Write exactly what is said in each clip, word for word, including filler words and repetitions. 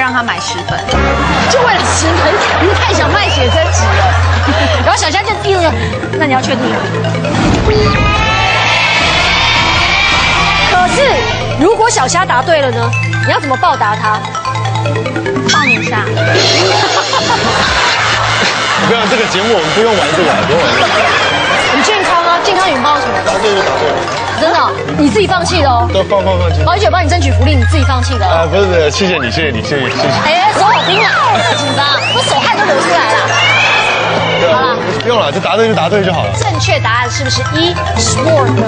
让他买十本， 就为了十本，你太想卖写真集了。然后小虾就第二个，那你要确定吗？可是如果小虾答对了呢？你要怎么报答他？ 抱你一下。 我跟你讲，这个节目我们不用玩这个，不用玩这个。 很健康啊，健康引爆什么？ 答对就答对了。 真的、哦，你自己放弃的哦。 都放放放弃。 宝姐帮你争取福利，你自己放弃的、哦。 啊，不是不是，谢谢你，谢谢你，谢谢谢谢。 哎，手好冰啊，紧张，我手汗都流出来了。好了， 不用了，就答对就答对就好了。 正确答案是不是一 sword 呢？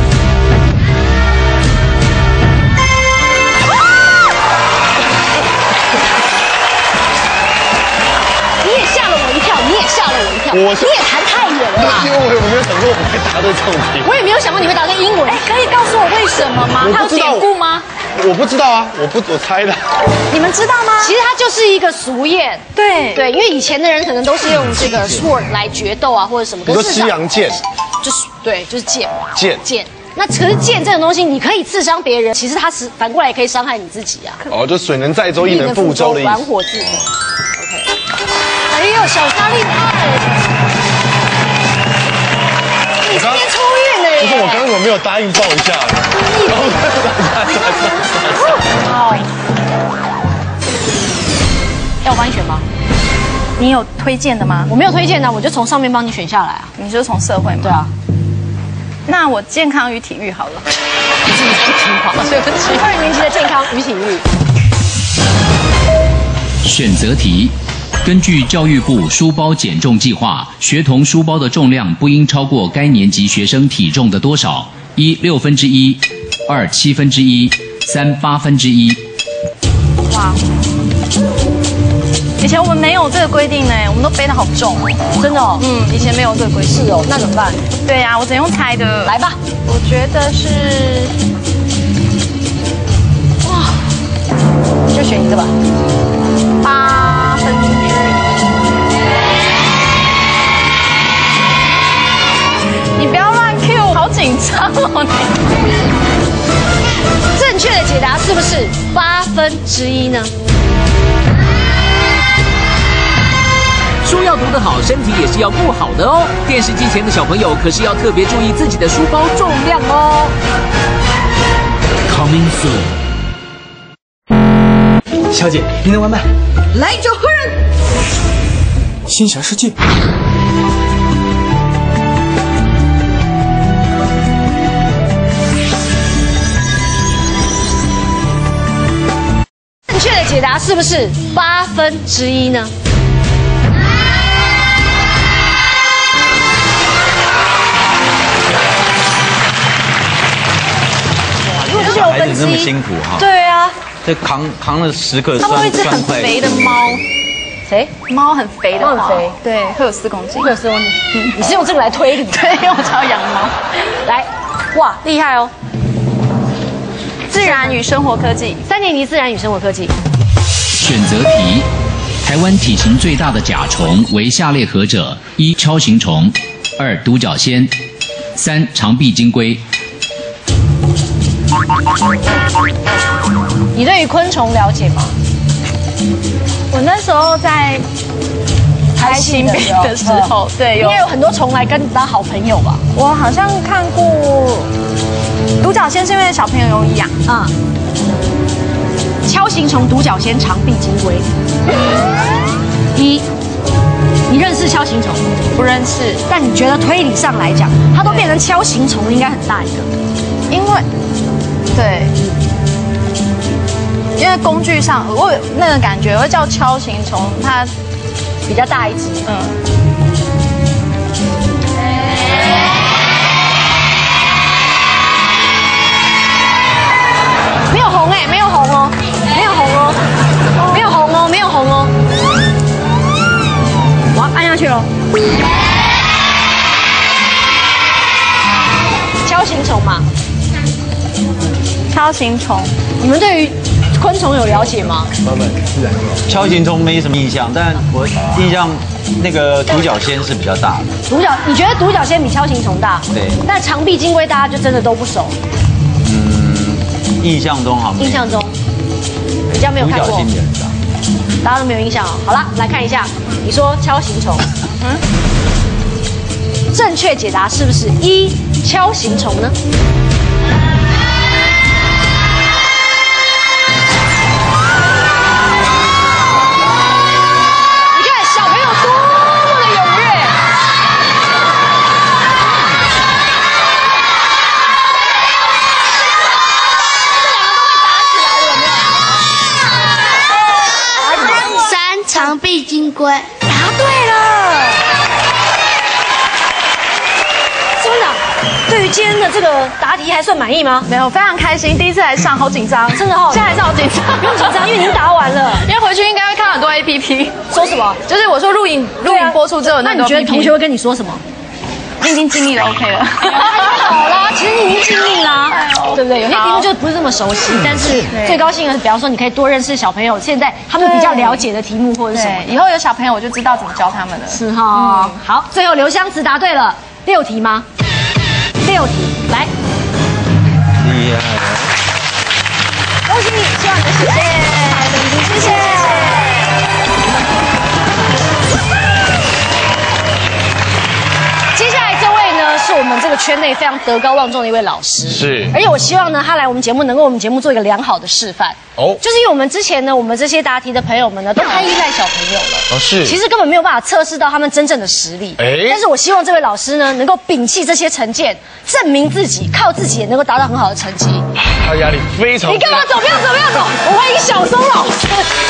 你也吓了我一跳，你也吓了我一跳， 我你也弹太远了啦。 因为我有没有想过我会答对这种题？ 我也没有想过你会答对英文。 哎，可以告诉我为什么吗？它有典故吗？ 我不知道啊，我不我猜的。 你们知道吗？ 其实它就是一个俗谚。 对对，因为以前的人可能都是用这个 sword 来决斗啊，或者什么。 你说西洋剑， 就是对，就是剑。 剑剑。那可是剑这种东西，你可以刺伤别人，其实它是反过来也可以伤害你自己啊。 哦，就水能载舟，亦能覆舟的意思。 玩火自焚。OK。哎呦，小虾厉害！你今天出运了耶！ 不是我刚刚怎么没有答应抱一下？ 好。要我帮你选吗？ 你有推荐的吗？ 我没有推荐的，我就从上面帮你选下来啊。 你就是从社会吗？ 对啊。 那我健康与体育好了。 你自己太听话了，对不起。二年级的健康与体育。 选择题：根据教育部书包减重计划，学童书包的重量不应超过该年级学生体重的多少？一六分之一，二七分之一，三八分之一。 哇！以前我们没有这个规定呢，我们都背得好重哦。 真的哦。 嗯，以前没有这个规定。 是哦，那怎么办？ 对呀、啊，我只能用猜的。 来吧， 我觉得是， 哇，就选一个吧。 八分之一。你不要乱 Q， 好紧张哦你。 正确的解答是不是八分之一呢？ 书要读得好，身体也是要顾好的哦。电视机前的小朋友可是要特别注意自己的书包重量哦。Coming soon。 小姐，您的外卖。 来者何人？ 仙侠世界。 正确的解答是不是八分之一呢？如果这是有分之一， 这么辛苦哈。 对啊， 这扛扛了十个他们会一只很酸块。 肥的猫， 谁？ 猫很肥的猫， 猫很肥， 对，会有四公斤。 会有四公斤。嗯，你是用这个来推理？ 对，因为我常养猫。 来，哇，厉害哦！ 自然与生活科技， 三年级自然与生活科技。 选择题：台湾体型最大的甲虫为下列何者？一、锹形虫；二、独角仙；三、长臂金龟。 你对于昆虫了解吗？ 我那时候在拍新北的时候，对， 应该有很多虫来跟你当好朋友吧？ 我好像看过独角仙，是因为小朋友有养。 嗯。锹形虫、独角仙、长臂金龟。一，你认识锹形虫？ 不认识， 但你觉得推理上来讲，它都变成锹形虫，应该很大一个。 因为，对，因为工具上我有那个感觉，会叫锹形虫，它比较大一只。 嗯。 没有红哎，没有红哦，没有红哦，没有红哦，没有红哦。我要按下去喽。锹形虫嘛， 锹形虫， 你们对于昆虫有了解吗？ 慢慢自然就好。 锹形虫没什么印象，但我印象那个独角仙是比较大的。 独角，你觉得独角仙比锹形虫大？ 对。 但长臂金龟大家就真的都不熟。 嗯，印象中好像没有。 印象中比较没有看过。 独角仙比较大。 大家都没有印象哦。好了，来看一下，你说锹形虫，嗯，正确解答是不是一锹形虫呢？ 长臂金龟， 答对了。村长，对于今天的这个答题还算满意吗？ 没有，非常开心，第一次来上，好紧张， 真的哦。 现在还是好紧张， 不用紧张，因为您答完了。 因为回去应该会看很多 A P P。 说什么？ 就是我说录影录影播出之后， 那你觉得同学会跟你说什么？ 你已经尽力了 ，OK 了。 好啦，其实你已经尽力啦，对不对？有些题目就不是这么熟悉，但是最高兴的，比方说你可以多认识小朋友，现在他们比较了解的题目或者什么。 以后有小朋友我就知道怎么教他们了。 是哈，好，最后刘湘慈答对了，六题吗？六题，来， 厉害了， 恭喜你，希望你的谢谢，谢谢。接下来这位呢，是我们这个圈内非常德高望重的一位老师， 是， 而且我希望呢，他来我们节目能够我们节目做一个良好的示范。哦，就是因为我们之前呢，我们这些答题的朋友们呢，都太依赖小朋友了， 哦是， 其实根本没有办法测试到他们真正的实力。哎，但是我希望这位老师呢，能够摒弃这些成见，证明自己，靠自己也能够达到很好的成绩。 他压力非常大。 你干嘛走？不要走，不要走！我欢迎小松老师。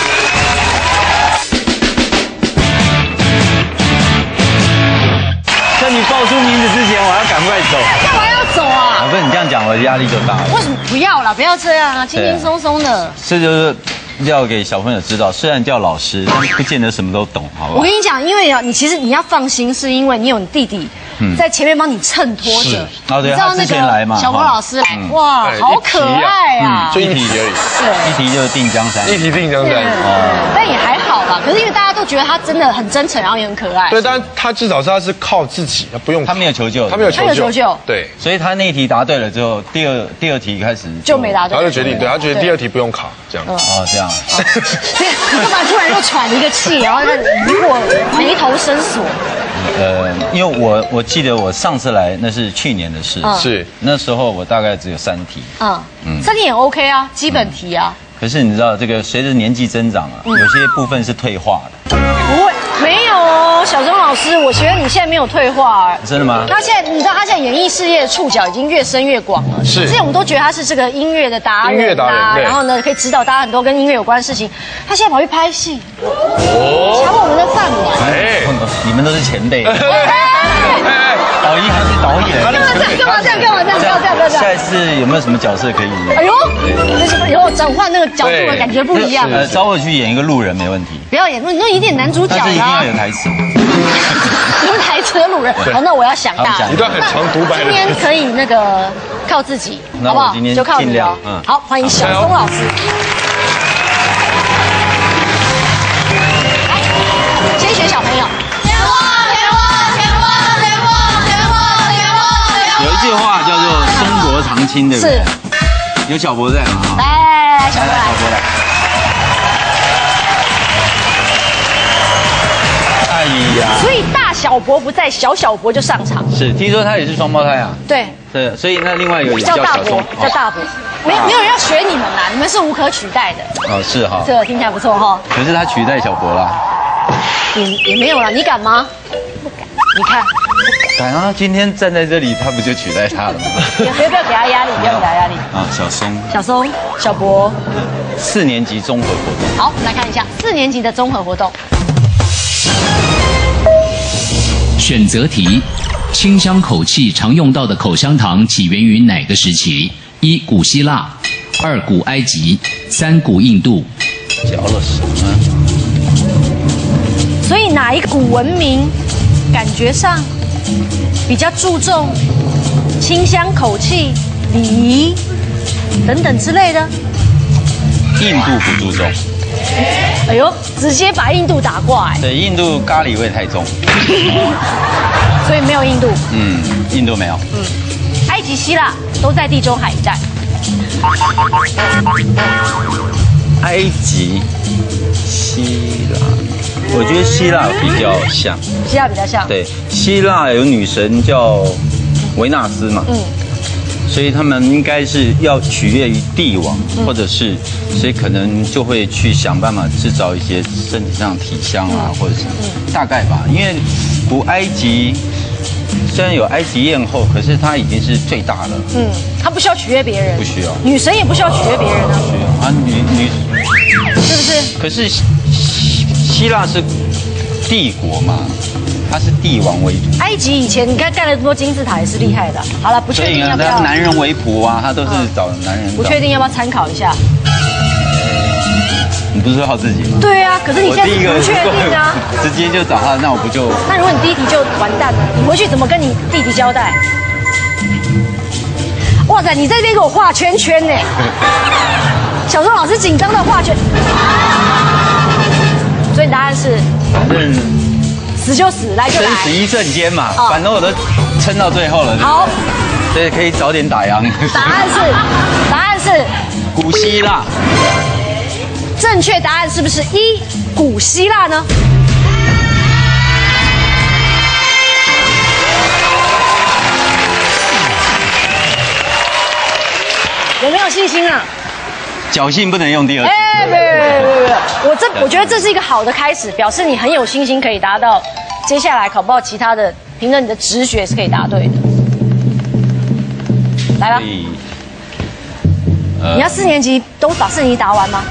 在你报出名字之前，我要赶快走。 干嘛要走啊？ 不是你这样讲，我的压力就大了。 为什么不要啦？不要这样啊，轻轻松松的。 这就是要给小朋友知道，虽然叫老师，但不见得什么都懂，好不好？ 我跟你讲，因为啊，你其实你要放心，是因为你有你弟弟在前面帮你衬托着。 哦，对，他之前来嘛， 小博老师来，哇，好可爱啊！ 就一题而已， 对，一题就是定江山， 一题定江山。 哦，但也还好吧。可是因为大家都觉得他真的很真诚，然后也很可爱。 对，但他至少是他是靠自己，他不用， 他没有求救， 他没有求救， 他没有求救。 对， 所以他那一题答对了之后，第二第二题开始就没答对， 他就决定，对他觉得第二题不用考，这样。 哦，这样。 你干嘛突然又喘了一个气，然后在疑惑、眉头深锁？ 呃，因为我我记得我上次来那是去年的事， 是那时候我大概只有三题， 嗯嗯，三题也 OK 啊，基本题啊。 可是你知道这个随着年纪增长啊，有些部分是退化的。 不会，没有哦，小钟老师，我觉得你现在没有退化。 真的吗？ 他现在，你知道他现在演艺事业的触角已经越深越广了。 是。 之前我们都觉得他是这个音乐的达人， 音乐达人， 然后呢可以指导大家很多跟音乐有关的事情。他现在跑去拍戏，哦，抢我们的饭碗。哎， 你们都是前辈。导演他是导演。 干嘛这样？干嘛这样？干嘛这样？不要这样，不要这样。 下一次有没有什么角色可以？ 哎呦，那是以后转换那个角度的感觉不一样。 呃，找我去演一个路人没问题。 不要演，那那一定男主角啦。 但是一定要有台词。 有台词的路人，好，那我要想大。 一段很长独白。 今天可以那个靠自己，好不好？就靠你哦。嗯，好，欢迎小松老师。来，先选小朋友。 有一句话叫做“中国常青”，对不对？是。有小博在吗？ 来来来，小博来。 小博来。哎呀！ 所以大小博不在，小小博就上场。 是，听说他也是双胞胎啊。 对。 对，所以那另外一个也叫大博，叫大博。没没有人要学你们啦，你们是无可取代的。 哦，是哈。 这个听起来不错哈。 可是他取代小博啦。 也也没有啦，你敢吗？不敢。你看。 敢啊！今天站在这里，他不就取代他了吗？ 不要不要给他压力，不要给他压力。 啊，小松， 小松，小博， 四年级综合活动。 好，来看一下四年级的综合活动。 选择题：清香口气常用到的口香糖起源于哪个时期？一、古希腊；二、古埃及；三、古印度。 嚼了什么？ 所以哪一个古文明感觉上比较注重清香口气、礼仪等等之类的？ 印度不注重。 哎呦，直接把印度打挂哎！ 对，印度咖喱味太重， 所以没有印度。 嗯，印度没有。 嗯，埃及、希腊都在地中海一带。 埃及、希希腊，我觉得希腊比较像。 希腊比较像。 对，希腊有女神叫维纳斯嘛。嗯。所以他们应该是要取悦于帝王，嗯、或者是，所以可能就会去想办法制造一些身体上的体香啊，嗯、或者是、嗯、大概吧。因为古埃及虽然有埃及艳后，可是她已经是最大了。嗯， 她不需要取悦别人， 不需要。 女神也不需要取悦别人啊。 不需要啊，女女是不是？ 可是希希腊是帝国嘛。他是帝王为主。 埃及以前你看盖了这么多金字塔也是厉害的。好了，不确定要不要。 他男人为仆啊，他都是找男人。 不确定要不要参考一下。 你不是说靠自己吗？ 对啊，可是你现在不确定啊。 直接就找他，那我不就？ 那如果你第一题就完蛋了，你回去怎么跟你弟弟交代？哇塞，你在这边给我画圈圈呢！小时候老师紧张到画圈。所以答案是。 反正。 死就死，来就来， 生死一瞬间嘛，哦、反正我都撑到最后了。 好， 所以可以早点打烊。 答案是，答案是古希腊。 正确答案是不是一古希腊呢？有没有信心啊？ 侥幸不能用第二次。 哎，别别别别！我这我觉得这是一个好的开始，表示你很有信心可以达到。接下来考不好其他的，凭着你的直觉是可以答对的。来吧，呃、你要四年级都把四年级答完吗？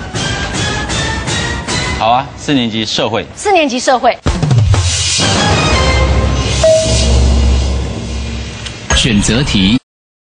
好啊，四年级社会。 四年级社会。 选择题。